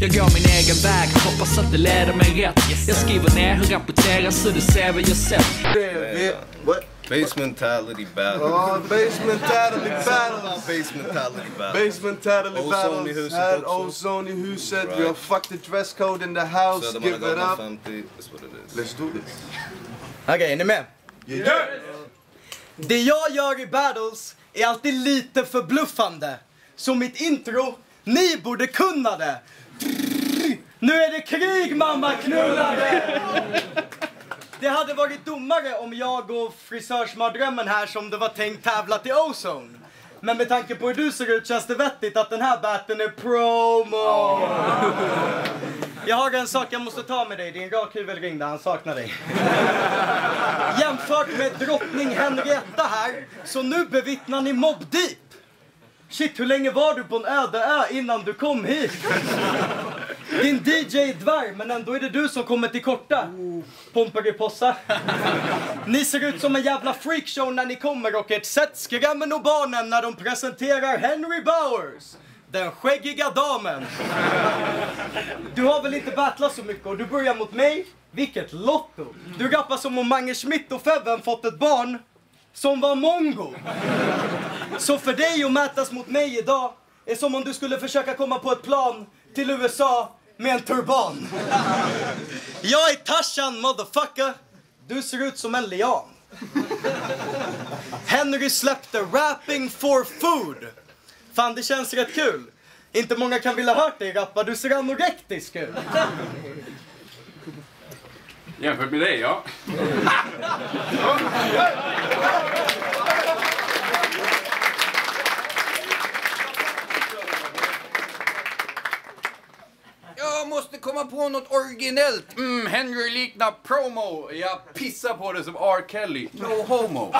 Jag går min egen väg, hoppas att det leder mig rätt. Jag skriver ner hur rapporterar så du ser vad jag sett. What? Basementality battle. Basementality battle. Basementality battle. Basementality battle. Här Ozone i huset. Vi har fuck the dress code in the house. Give it up. That's what it is. Let's do this. Okej, är ni med? Yeah. Det jag gör i battles är alltid lite förbluffande. Så mitt intro, ni borde kunna det. Nu är det krig, mamma knullare! Det hade varit dummare om jag och frisörsmardrömmen här som det var tänkt tävla till Ozone. Men med tanke på hur du ser ut känns det vettigt att den här batten är promo. Jag har en sak jag måste ta med dig. Din rakhyvel ringde, han saknar dig. Jämfört med drottning Henrietta här, så nu bevittnar ni Mobb Deep. Shit, hur länge var du på en öde ö innan du kom hit? Din DJ är dvärg, men ändå är det du som kommer till korta. Pomperipossa. Ni ser ut som en jävla freakshow när ni kommer och ert sätt skrämmer nog barnen när de presenterar Henry Bowers. Den skäggiga damen. Du har väl inte battlat så mycket och du börjar mot mig? Vilket lotto. Du rappar som om Mange Schmidt och Feven fått ett barn som var mongo. Så för dig att mätas mot mig idag är som om du skulle försöka komma på ett plan till USA med en turban. Jag är Tarzan, motherfucker. Du ser ut som en lian. Henry släppte Rapping for Food. Fan, det känns rätt kul. Inte många kan vilja hört dig rappa. Du ser anorektisk ut. Jämfört med dig, ja. Jag måste komma på något originellt. Henry liknar promo. Jag pissar på det som R. Kelly. No homo.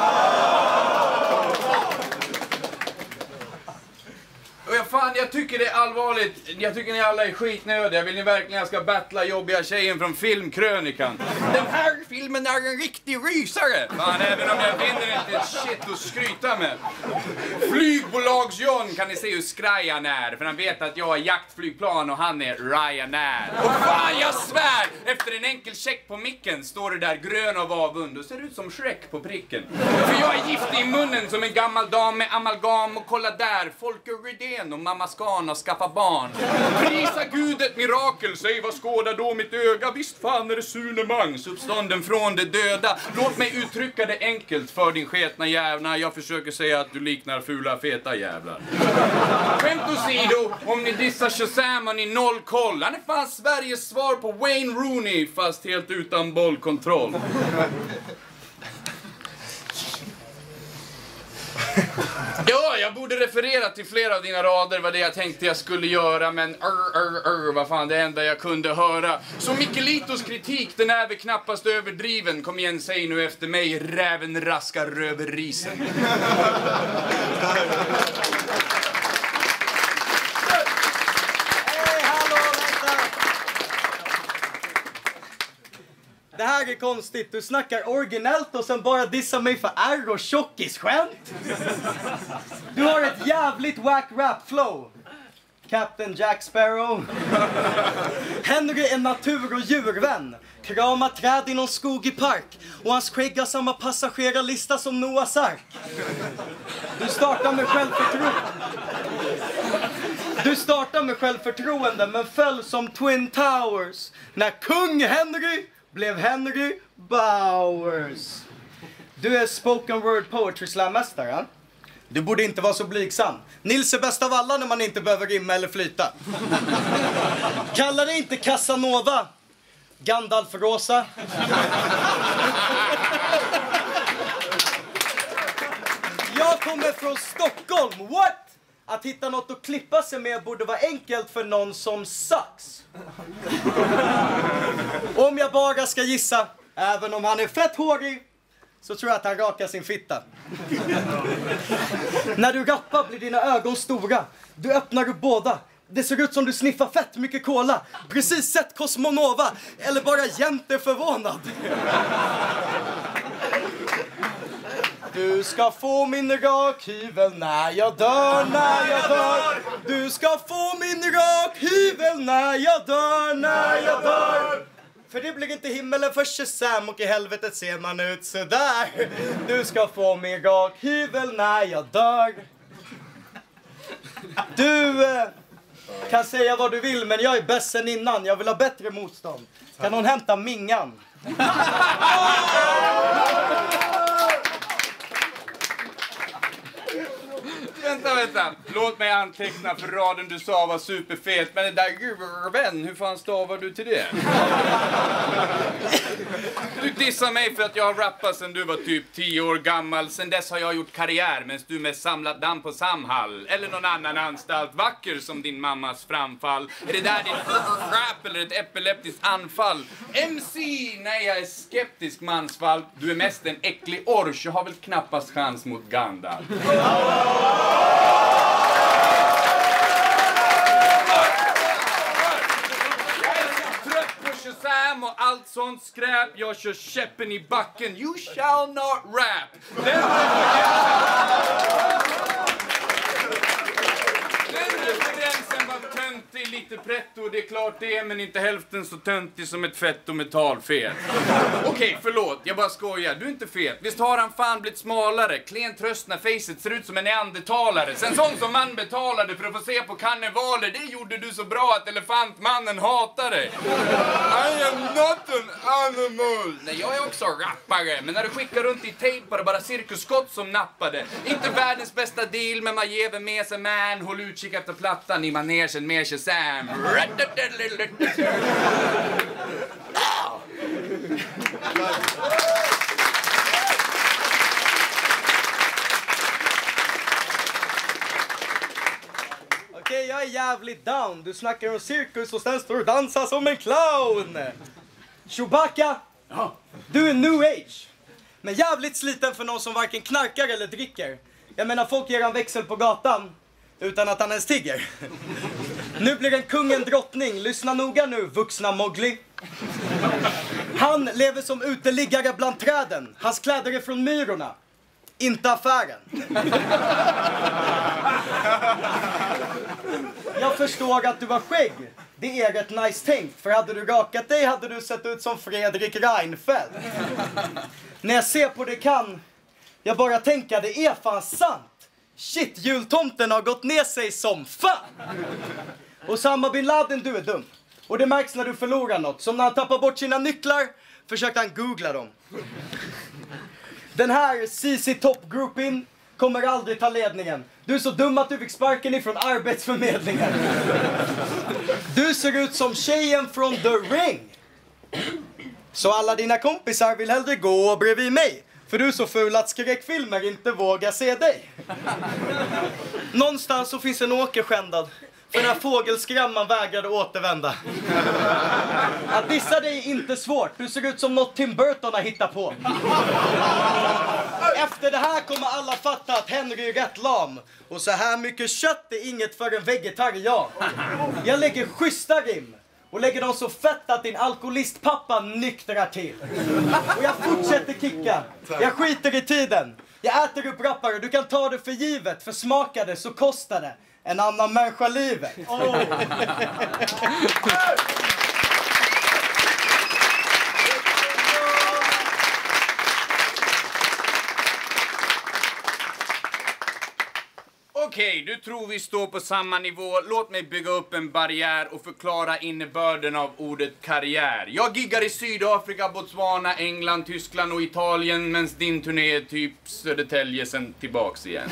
Jag tycker det är allvarligt. Jag tycker ni alla är skitnödiga. Vill ni verkligen jag ska battla jobbiga tjejen från filmkrönikan? Den här filmen är en riktig rysare. Fan, även om jag vinner inte ett shit att skryta med. Flygbolags-John kan ni se hur skraj han är. För han vet att jag har jaktflygplan och han är Ryanair. Och fan, jag svär! Efter en enkel check på micken står det där grön av avund och ser ut som Shrek på pricken. För jag är giftig i munnen som en gammal dam med amalgam. Och kolla där, Folke Rydén och mamma Skan har skaffat barn. Prisa Gud ett mirakel, säg vad skådar då mitt öga. Visst fan är det sunemangs, uppstånden från de döda. Låt mig uttrycka det enkelt för din sketna jävlar. Jag försöker säga att du liknar fula feta jävlar. Skämt åsido, om ni dissar Shazam har ni noll koll. Han är fan Sveriges svar på Wayne Rooney, fast helt utan bollkontroll. Ja, jag borde referera till flera av dina rader, vad det jag tänkte jag skulle göra, men vad fan, det enda jag kunde höra. Så Mikkelitos kritik, den är väl knappast överdriven. Kom igen, säg nu efter mig, räven raskar röverrisen. Det här är konstigt. Du snackar originellt och sen bara dissar mig för R och tjockisskämt. Du har ett jävligt whack rap flow. Captain Jack Sparrow. Henry är natur- och djurvän. Krama träd i någon skog i park. Och hans skägg har samma passagerarlista som Noahs ark. Du startar med självförtroende men föll som Twin Towers. När kung Henry blev Henry Bowers. Du är spoken word poetry slam-mästare. Du borde inte vara så blygsam. Nils är bäst av alla när man inte behöver rimma eller flyta. Kalla det inte Casanova. Gandalf Rosa. Jag kommer från Stockholm. What? Att hitta något att klippa sig med borde vara enkelt för någon som sucks. Om jag bara ska gissa, även om han är fett hårig, så tror jag att han rakar sin fitta. När du rappar blir dina ögon stora. Du öppnar upp båda. Det ser ut som du sniffar fett mycket cola. Precis sett Cosmonova. Eller bara jämt är förvånad. Du ska få min rakhyvel när jag dör, när jag dör. Du ska få min rakhyvel hyvel när jag dör. För det blir inte himmelen för Shazam och i helvetet ser man ut så där. Du ska få min rak hyvel när jag dör. Du kan säga vad du vill, men jag är bäst sen innan. Jag vill ha bättre motstånd. Kan hon hämta mingan? Vänta. Låt mig anteckna, för raden du sa var superfet. Men det där vän, hur fan stavar du till det? Du dissar mig för att jag har rappat sen du var typ 10 år gammal. Sen dess har jag gjort karriär medan du mest samlat damm på Samhall. Eller någon annan anstalt, vacker som din mammas framfall. Är det där din rap eller ett epileptiskt anfall? MC, nej jag är skeptisk mansfall. Du är mest en äcklig orch, jag har väl knappast chans mot Gandalf. Shazam och allt sånt skräp. Jag kör käppen i backen. You shall not rap. Den referensen var töntig, lite pretto. Det är klart det är, men inte hälften så töntig som ett fett och metallfet. Okej, förlåt, jag bara skojar. Du är inte fet. Visst har han fan blivit smalare. Klen tröst när facet ser ut som en neandertalare. Sen sån som man betalade för att få se på karnevaler. Det gjorde du så bra att elefantmannen hatar dig. I am not an animal. Nej, jag är också rappare. Men när du skickar runt i tejp var det bara cirkusskott som nappade. Inte världens bästa deal, men man ger med sig man. Håll utkik efter plattan i manegen med Shazam. Okej, jag är jävligt down. Du snackar om cirkus och sen står du och dansar som en clown. Chewbacca, du är new age. Men jävligt sliten för någon som varken knarkar eller dricker. Jag menar, folk ger en växel på gatan utan att han ens tigger. Nu blir en kung en drottning. Lyssna noga nu, vuxna Mowgli. Han lever som uteliggare bland träden. Hans kläder är från Myrorna, inte affären. Jag förstår att du har skägg. Det är rätt nice tänkt. För hade du rakat dig hade du sett ut som Fredrik Reinfeldt. När jag ser på det kan jag bara tänka, det är fan sant. Shit, jultomten har gått ner sig som fan. Osama bin Laden, du är dum. Och det märks när du förlorar något. Som när han tappar bort sina nycklar försökte han googla dem. Den här CC Top Groupin kommer aldrig ta ledningen. Du är så dum att du fick sparken ifrån arbetsförmedlingen. Du ser ut som tjejen från The Ring. Så alla dina kompisar vill hellre gå bredvid mig. För du är så ful att skräckfilmer inte vågar se dig. Någonstans så finns en åker skändad. För när fågelskramman vägrade återvända. Att dissa dig är inte svårt. Du ser ut som något Tim Burton har hittat på. Efter det här kommer alla fatta att Henry är rätt lam. Och så här mycket kött är inget för en vegetarian. Jag lägger schyssta rim. Och lägger dem så fett att din alkoholistpappa nyktrar till. Och jag fortsätter kicka. Jag skiter i tiden. Jag äter upp rappare. Du kan ta det för givet. För smakar det så kostar det en annan människa livet. Okej, du tror vi står på samma nivå. Låt mig bygga upp en barriär och förklara innebörden av ordet karriär. Jag giggar i Sydafrika, Botswana, England, Tyskland och Italien, medan din turné är typ Södertälje sen tillbaks igen.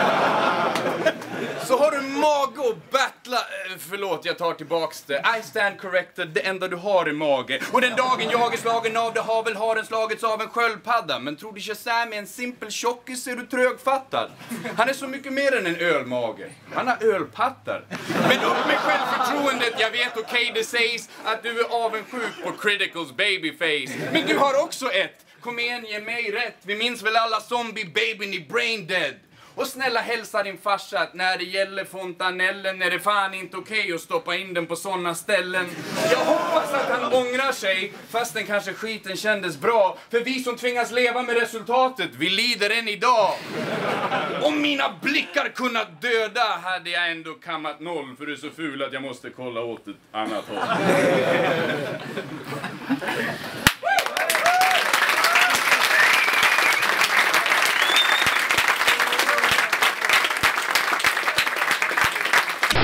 Så har du mage att battla... Förlåt, jag tar tillbaks det. I stand corrected, det enda du har är mage. Och den dagen jag är slagen av det har väl haren slagits av en sköldpadda. Men tror du Shazam är en simpel tjockis är du trögfattad. Han är så mycket mer än en ölmage. Han har ölpattar. Men upp med självförtroendet, jag vet okej, det sägs att du är avundsjuk på Criticals babyface. Men du har också ett. Kom igen, ge mig rätt. Vi minns väl alla zombie-babyn i Brain Dead. Och snälla hälsa din farsa att när det gäller fontanellen är det fan inte okej att stoppa in den på såna ställen. Jag hoppas att han ångrar sig, fast den kanske skiten kändes bra. För vi som tvingas leva med resultatet, vi lider än idag. Om mina blickar kunnat döda hade jag ändå kammat 0, för du är så ful att jag måste kolla åt ett annat håll.